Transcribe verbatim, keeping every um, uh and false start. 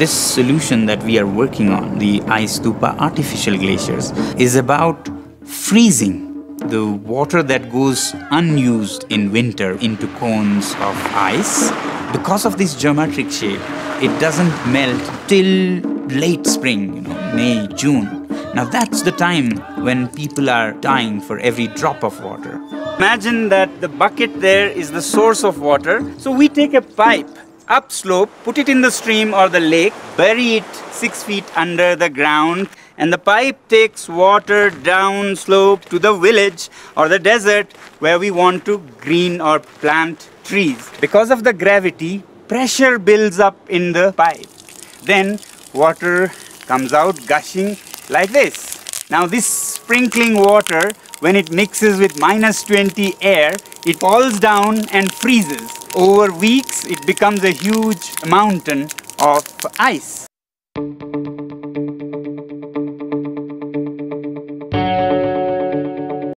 This solution that we are working on, the Ice Stupa artificial glaciers, is about freezing the water that goes unused in winter into cones of ice. Because of this geometric shape, it doesn't melt till late spring, you know, May, June. Now that's the time when people are dying for every drop of water. Imagine that the bucket there is the source of water. So we take a pipe upslope, put it in the stream or the lake, bury it six feet under the ground, and the pipe takes water down slope to the village or the desert where we want to green or plant trees. Because of the gravity, pressure builds up in the pipe. Then water comes out gushing like this. Now this sprinkling water, when it mixes with minus twenty air, it falls down and freezes. Over weeks, it becomes a huge mountain of ice.